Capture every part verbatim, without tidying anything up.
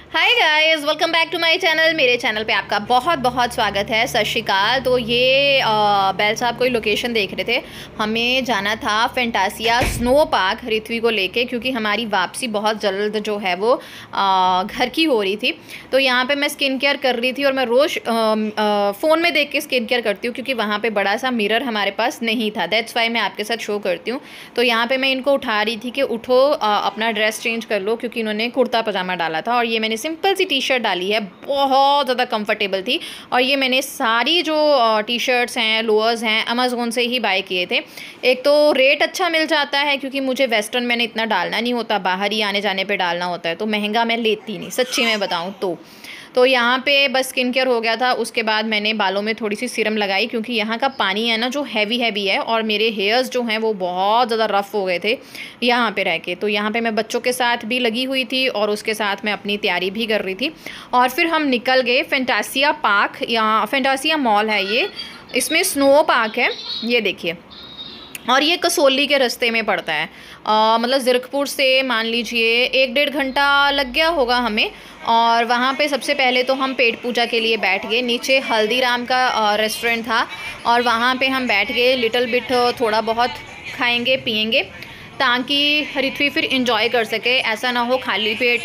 Hi guys, welcome back to my channel. मेरे channel पे आपका बहुत बहुत स्वागत है। सत श्री अकाल। तो ये आ, बैल साहब कोई लोकेशन देख रहे थे। हमें जाना था फैंटासिया स्नो पार्क रिथ्वी को लेके, क्योंकि हमारी वापसी बहुत जल्द जो है वो आ, घर की हो रही थी। तो यहाँ पे मैं स्किन केयर कर रही थी और मैं रोज़ फ़ोन में देख के स्किन केयर करती हूँ, क्योंकि वहाँ पर बड़ा सा मिरर हमारे पास नहीं था। दैट्स वाई मैं आपके साथ शो करती हूँ। तो यहाँ पर मैं इनको उठा रही थी कि उठो, आ, अपना ड्रेस चेंज कर लो, क्योंकि इन्होंने कुर्ता पजामा डाला था और ये मैंने सिंपल सी टी शर्ट डाली है। बहुत ज़्यादा कंफर्टेबल थी। और ये मैंने सारी जो टी शर्ट्स हैं, लोअर्स हैं, अमेज़ोन से ही बाय किए थे। एक तो रेट अच्छा मिल जाता है, क्योंकि मुझे वेस्टर्न मैंने इतना डालना नहीं होता, बाहर ही आने जाने पे डालना होता है, तो महंगा मैं लेती नहीं, सच्ची मैं बताऊँ तो तो यहाँ पे बस स्किन केयर हो गया था। उसके बाद मैंने बालों में थोड़ी सी सीरम लगाई, क्योंकि यहाँ का पानी है ना जो हैवी हैवी है, और मेरे हेयर्स जो हैं वो बहुत ज़्यादा रफ़ हो गए थे यहाँ पे रह के। तो यहाँ पे मैं बच्चों के साथ भी लगी हुई थी और उसके साथ मैं अपनी तैयारी भी कर रही थी। और फिर हम निकल गए फैंटासिया पार्क। यहाँ फैंटासिया मॉल है ये, इसमें स्नो पार्क है, ये देखिए। और ये कसौली के रास्ते में पड़ता है। आ, मतलब ज़ीरकपुर से मान लीजिए एक डेढ़ घंटा लग गया होगा हमें। और वहाँ पे सबसे पहले तो हम पेट पूजा के लिए बैठ गए। नीचे हल्दीराम का रेस्टोरेंट था और वहाँ पे हम बैठ गए। लिटिल बिट थोड़ा बहुत खाएंगे पिएंगे, ताकि रिथ्वी फिर इंजॉय कर सके। ऐसा ना हो खाली पेट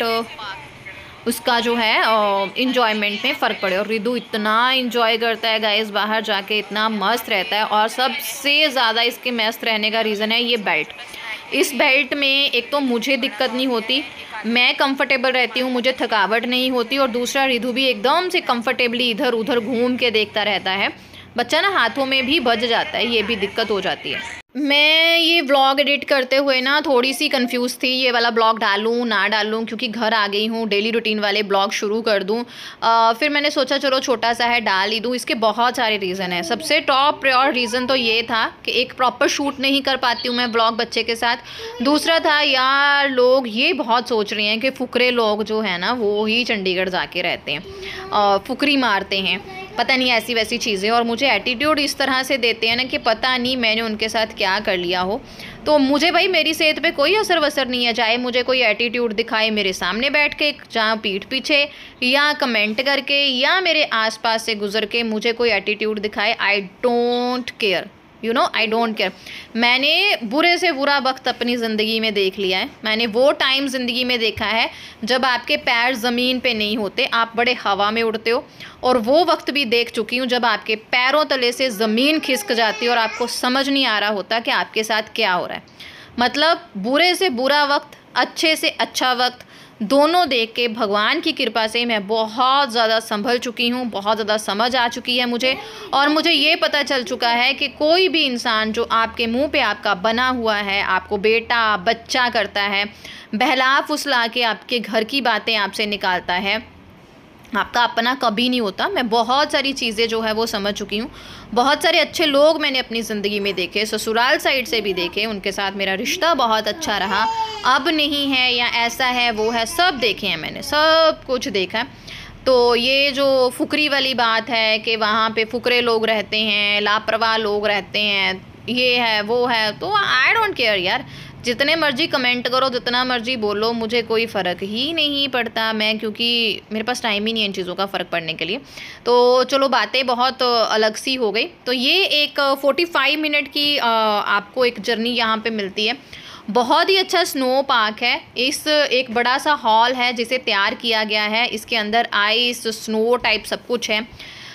उसका जो है इंजॉयमेंट में फ़र्क पड़े। और रिदू इतना इंजॉय करता है गाइस, बाहर जाके इतना मस्त रहता है। और सबसे ज़्यादा इसके मस्त रहने का रीज़न है ये बेल्ट। इस बेल्ट में एक तो मुझे दिक्कत नहीं होती, मैं कंफर्टेबल रहती हूँ, मुझे थकावट नहीं होती। और दूसरा, रिधु भी एकदम से कंफर्टेबली इधर उधर घूम के देखता रहता है। बच्चा ना हाथों में भी बज जाता है, ये भी दिक्कत हो जाती है। मैं ये व्लॉग एडिट करते हुए ना थोड़ी सी कंफ्यूज थी, ये वाला ब्लॉग डालूँ ना डालूँ, क्योंकि घर आ गई हूँ, डेली रूटीन वाले ब्लॉग शुरू कर दूँ। फिर मैंने सोचा चलो छोटा सा है डाल ही दूँ। इसके बहुत सारे रीज़न हैं। सबसे टॉप प्रायोर रीज़न तो ये था कि एक प्रॉपर शूट नहीं कर पाती हूँ मैं ब्लॉग बच्चे के साथ। दूसरा था यार, लोग ये बहुत सोच रहे हैं कि फुकरे लोग जो है ना वो ही चंडीगढ़ जाके रहते हैं, फुकरी मारते हैं, पता नहीं ऐसी वैसी चीज़ें। और मुझे एटीट्यूड इस तरह से देते हैं ना कि पता नहीं मैंने उनके साथ क्या कर लिया हो। तो मुझे भाई मेरी सेहत पे कोई असर वसर नहीं है, चाहे मुझे कोई एटीट्यूड दिखाए मेरे सामने बैठ के, जहाँ पीठ पीछे, या कमेंट करके, या मेरे आसपास से गुजर के मुझे कोई एटीट्यूड दिखाए। I don't care, you know, I don't care. मैंने बुरे से बुरा वक्त अपनी ज़िंदगी में देख लिया है। मैंने वो टाइम ज़िंदगी में देखा है जब आपके पैर ज़मीन पे नहीं होते, आप बड़े हवा में उड़ते हो। और वो वक्त भी देख चुकी हूँ जब आपके पैरों तले से ज़मीन खिसक जाती है और आपको समझ नहीं आ रहा होता कि आपके साथ क्या हो रहा है। मतलब बुरे से बुरा वक्त, अच्छे से अच्छा वक्त, दोनों देख के भगवान की कृपा से मैं बहुत ज़्यादा संभल चुकी हूँ, बहुत ज़्यादा समझ आ चुकी है मुझे। और मुझे ये पता चल चुका है कि कोई भी इंसान जो आपके मुंह पे आपका बना हुआ है, आपको बेटा बच्चा करता है, बहला फुसला के आपके घर की बातें आपसे निकालता है, आपका अपना कभी नहीं होता। मैं बहुत सारी चीज़ें जो है वो समझ चुकी हूँ। बहुत सारे अच्छे लोग मैंने अपनी ज़िंदगी में देखे, ससुराल साइड से भी देखे, उनके साथ मेरा रिश्ता बहुत अच्छा रहा, अब नहीं है या ऐसा है वो है, सब देखे हैं मैंने, सब कुछ देखा है। तो ये जो फुकरी वाली बात है कि वहाँ पे फुकरे लोग रहते हैं, लापरवाह लोग रहते हैं, ये है वो है, तो आई डोंट केयर यार। जितने मर्जी कमेंट करो, जितना मर्जी बोलो, मुझे कोई फ़र्क ही नहीं पड़ता। मैं, क्योंकि मेरे पास टाइम ही नहीं है इन चीज़ों का फ़र्क पड़ने के लिए। तो चलो बातें बहुत अलग सी हो गई। तो ये एक पैंतालीस मिनट की आपको एक जर्नी यहाँ पे मिलती है। बहुत ही अच्छा स्नो पार्क है। इस एक बड़ा सा हॉल है जिसे तैयार किया गया है। इसके अंदर आइस, स्नो टाइप सब कुछ है।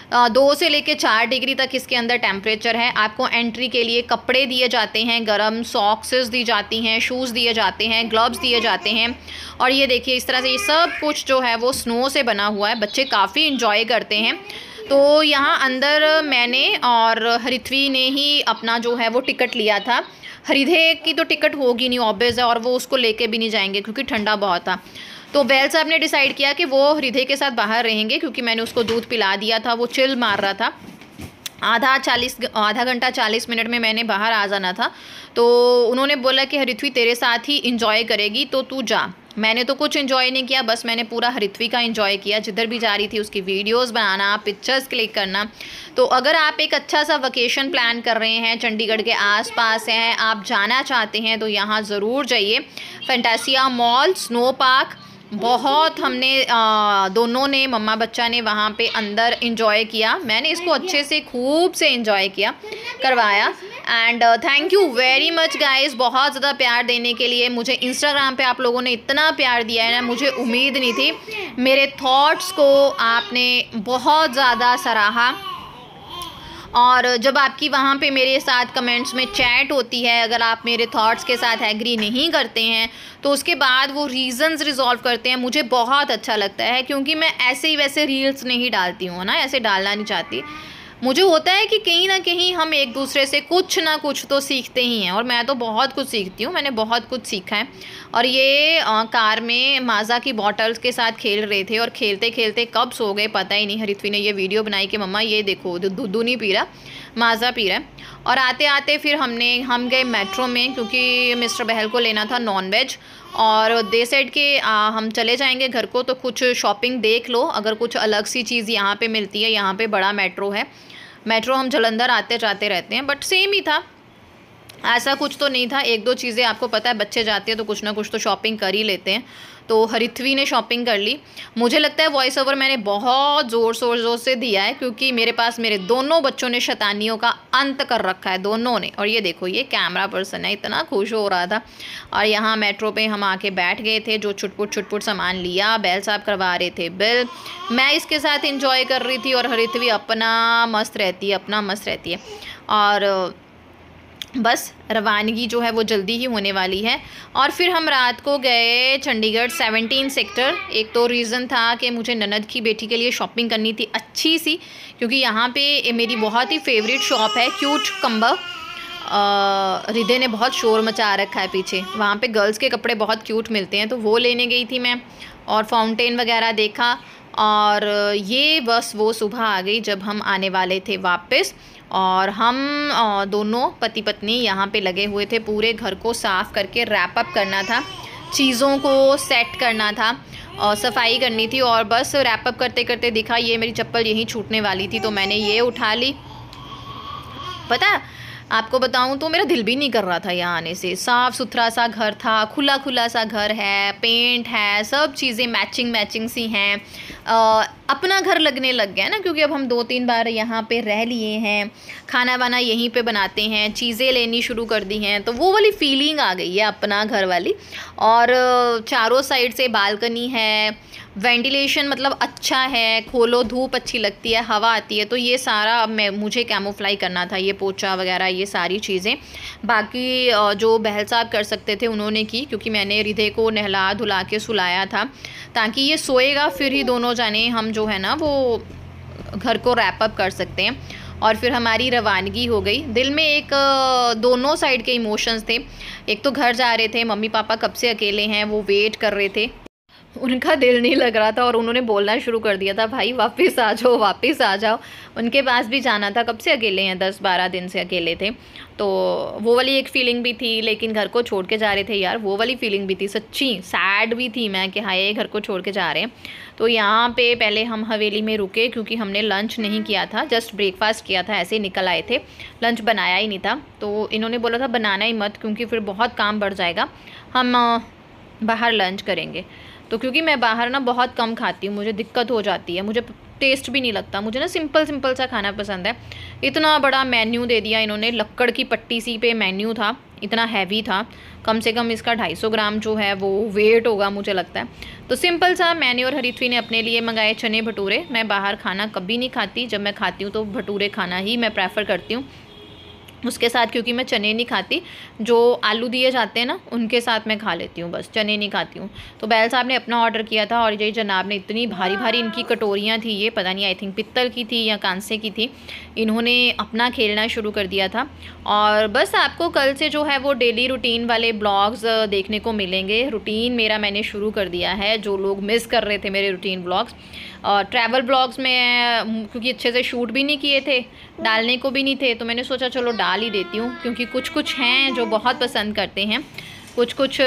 दो से लेके चार डिग्री तक इसके अंदर टेम्परेचर है। आपको एंट्री के लिए कपड़े दिए जाते हैं, गरम सॉक्सेस दी जाती हैं, शूज़ दिए जाते हैं, ग्लव्स दिए जाते हैं। और ये देखिए इस तरह से ये सब कुछ जो है वो स्नो से बना हुआ है। बच्चे काफ़ी इंजॉय करते हैं। तो यहाँ अंदर मैंने और हरिथ्वी ने ही अपना जो है वो टिकट लिया था। हरिधे की तो टिकट होगी नहीं, ऑब्वियस है, और वो उसको लेके भी नहीं जाएंगे क्योंकि ठंडा बहुत था। तो बैल साहब ने डिसाइड किया कि वो हृदय के साथ बाहर रहेंगे, क्योंकि मैंने उसको दूध पिला दिया था, वो चिल मार रहा था। आधा चालीस आधा घंटा चालीस मिनट में मैंने बाहर आ जाना था। तो उन्होंने बोला कि हरिथ्वी तेरे साथ ही इंजॉय करेगी तो तू जा। मैंने तो कुछ इन्जॉय नहीं किया, बस मैंने पूरा हरिथ्वी का इन्जॉय किया। जिधर भी जा रही थी उसकी वीडियोस बनाना, पिक्चर्स क्लिक करना। तो अगर आप एक अच्छा सा वकेशन प्लान कर रहे हैं, चंडीगढ़ के आसपास हैं, आप जाना चाहते हैं, तो यहाँ ज़रूर जाइए। फैंटासिया मॉल, स्नो पार्क, बहुत हमने आ, दोनों ने, मम्मा बच्चा ने वहाँ पे अंदर इंजॉय किया। मैंने इसको अच्छे से खूब से इंजॉय किया करवाया। And thank you very much guys, बहुत ज़्यादा प्यार देने के लिए। मुझे इंस्टाग्राम पे आप लोगों ने इतना प्यार दिया है ना, मुझे उम्मीद नहीं थी। मेरे थॉट्स को आपने बहुत ज़्यादा सराहा, और जब आपकी वहाँ पे मेरे साथ कमेंट्स में चैट होती है, अगर आप मेरे थॉट्स के साथ एग्री नहीं करते हैं तो उसके बाद वो रीज़न्स रिजॉल्व करते हैं, मुझे बहुत अच्छा लगता है। क्योंकि मैं ऐसे ही वैसे रील्स नहीं डालती हूँ ना, ऐसे डालना नहीं चाहती। मुझे होता है कि कहीं ना कहीं हम एक दूसरे से कुछ ना कुछ तो सीखते ही हैं, और मैं तो बहुत कुछ सीखती हूँ, मैंने बहुत कुछ सीखा है। और ये आ, कार में माज़ा की बॉटल्स के साथ खेल रहे थे, और खेलते खेलते कब सो गए पता ही नहीं। हरित्वी ने ये वीडियो बनाई कि मम्मा ये देखो, दूध नहीं पी रहा, माज़ा पी रहा है। और आते आते फिर हमने हम गए मेट्रो में, क्योंकि मिस्टर बहल को लेना था नॉन वेज, और दे सेड के आ, हम चले जाएंगे घर को, तो कुछ शॉपिंग देख लो, अगर कुछ अलग सी चीज़ यहाँ पे मिलती है। यहाँ पे बड़ा मेट्रो है, मेट्रो हम जलंधर आते जाते रहते हैं, बट सेम ही था, ऐसा कुछ तो नहीं था। एक दो चीज़ें आपको पता है, बच्चे जाते हैं तो कुछ ना कुछ तो शॉपिंग कर ही लेते हैं। तो हरित्वी ने शॉपिंग कर ली। मुझे लगता है वॉइस ओवर मैंने बहुत ज़ोर शोर ज़ोर से दिया है, क्योंकि मेरे पास मेरे दोनों बच्चों ने शैतानियों का अंत कर रखा है, दोनों ने। और ये देखो, ये कैमरा पर्सन है, इतना खुश हो रहा था। और यहाँ मेट्रो पे हम आके बैठ गए थे, जो छुटपुट छुटपुट सामान लिया, बैल साहब करवा रहे थे बिल, मैं इसके साथ इंजॉय कर रही थी, और हरित्वी अपना मस्त रहती है, अपना मस्त रहती है। और बस रवानगी जो है वो जल्दी ही होने वाली है। और फिर हम रात को गए चंडीगढ़ सेवनटीन सेक्टर। एक तो रीज़न था कि मुझे ननद की बेटी के लिए शॉपिंग करनी थी अच्छी सी, क्योंकि यहाँ पे मेरी बहुत ही फेवरेट शॉप है क्यूट कम्बर। हृदय ने बहुत शोर मचा रखा है पीछे, वहाँ पे गर्ल्स के कपड़े बहुत क्यूट मिलते हैं, तो वो लेने गई थी मैं। और फाउंटेन वगैरह देखा, और ये बस वो सुबह आ गई जब हम आने वाले थे वापस। और हम दोनों पति पत्नी यहाँ पे लगे हुए थे, पूरे घर को साफ़ करके रैप अप करना था, चीज़ों को सेट करना था, और सफाई करनी थी। और बस रैप अप करते करते दिखा, ये मेरी चप्पल यहीं छूटने वाली थी, तो मैंने ये उठा ली। पता आपको बताऊं तो मेरा दिल भी नहीं कर रहा था यहाँ आने से। साफ़ सुथरा सा घर था, खुला खुला सा घर है, पेंट है, सब चीज़ें मैचिंग मैचिंग सी हैं। अपना घर लगने लग गया ना, क्योंकि अब हम दो तीन बार यहाँ पे रह लिए हैं, खाना वाना यहीं पे बनाते हैं, चीज़ें लेनी शुरू कर दी हैं, तो वो वाली फीलिंग आ गई है अपना घर वाली। और चारों साइड से बालकनी है, वेंटिलेशन मतलब अच्छा है, खोलो धूप अच्छी लगती है, हवा आती है। तो ये सारा मैं मुझे कैमोफ्लाई करना था, ये पोछा वगैरह ये सारी चीज़ें। बाकी जो बहल साहब कर सकते थे उन्होंने की, क्योंकि मैंने हृदय को नहला धुला के सुलाया था, ताकि ये सोएगा फिर ही दोनों जाने हम जो है ना वो घर को रैप अप कर सकते हैं। और फिर हमारी रवानगी हो गई। दिल में एक दोनों साइड के इमोशंस थे। एक तो घर जा रहे थे, मम्मी पापा कब से अकेले हैं, वो वेट कर रहे थे, उनका दिल नहीं लग रहा था, और उन्होंने बोलना शुरू कर दिया था, भाई वापस आ जाओ वापस आ जाओ। उनके पास भी जाना था, कब से अकेले हैं, दस बारह दिन से अकेले थे। तो वो वाली एक फ़ीलिंग भी थी, लेकिन घर को छोड़ के जा रहे थे यार, वो वाली फ़ीलिंग भी थी, सच्ची सैड भी थी मैं कि हाय घर को छोड़ के जा रहे हैं। तो यहाँ पे पहले हम हवेली में रुके, क्योंकि हमने लंच नहीं किया था, जस्ट ब्रेकफास्ट किया था, ऐसे ही निकल आए थे, लंच बनाया ही नहीं था। तो इन्होंने बोला था बनाना ही मत, क्योंकि फिर बहुत काम बढ़ जाएगा, हम बाहर लंच करेंगे। तो क्योंकि मैं बाहर ना बहुत कम खाती हूँ, मुझे दिक्कत हो जाती है, मुझे टेस्ट भी नहीं लगता, मुझे ना सिंपल सिंपल सा खाना पसंद है। इतना बड़ा मेन्यू दे दिया इन्होंने, लक्कड़ की पट्टी सी पे मेन्यू था, इतना हैवी था, कम से कम इसका ढाई सौ ग्राम जो है वो वेट होगा मुझे लगता है। तो सिंपल सा मैंने और हरित्वी ने अपने लिए मंगाए चने भटूरे। मैं बाहर खाना कभी नहीं खाती, जब मैं खाती हूँ तो भटूरे खाना ही मैं प्रेफर करती हूँ उसके साथ, क्योंकि मैं चने नहीं खाती, जो आलू दिए जाते हैं ना उनके साथ मैं खा लेती हूँ, बस चने नहीं खाती हूँ। तो बैल साहब ने अपना ऑर्डर किया था, और ये जनाब ने इतनी भारी भारी इनकी कटोरियाँ थी, ये पता नहीं आई थिंक पित्तल की थी या कांसे की थी, इन्होंने अपना खेलना शुरू कर दिया था। और बस आपको कल से जो है वो डेली रूटीन वाले ब्लॉग्स देखने को मिलेंगे। रूटीन मेरा मैंने शुरू कर दिया है, जो लोग मिस कर रहे थे मेरे रूटीन ब्लॉग्स। और ट्रैवल ब्लॉग्स में क्योंकि अच्छे से शूट भी नहीं किए थे, डालने को भी नहीं थे, तो मैंने सोचा चलो डाल ही देती हूँ, क्योंकि कुछ कुछ हैं जो बहुत पसंद करते हैं, कुछ कुछ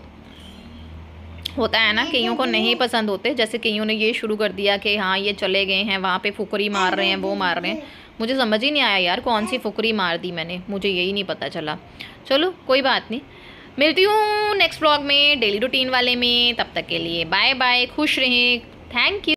होता है ना कईयों को नहीं पसंद होते। जैसे कईयों ने ये शुरू कर दिया कि हाँ ये चले गए हैं वहाँ पे फुकरी मार रहे हैं, वो मार रहे हैं। मुझे समझ ही नहीं आया यार कौन सी फुकरी मार दी मैंने, मुझे यही नहीं पता चला। चलो कोई बात नहीं, मिलती हूँ नेक्स्ट ब्लॉग में, डेली रूटीन वाले में। तब तक के लिए बाय बाय, खुश रहें, थैंक यू।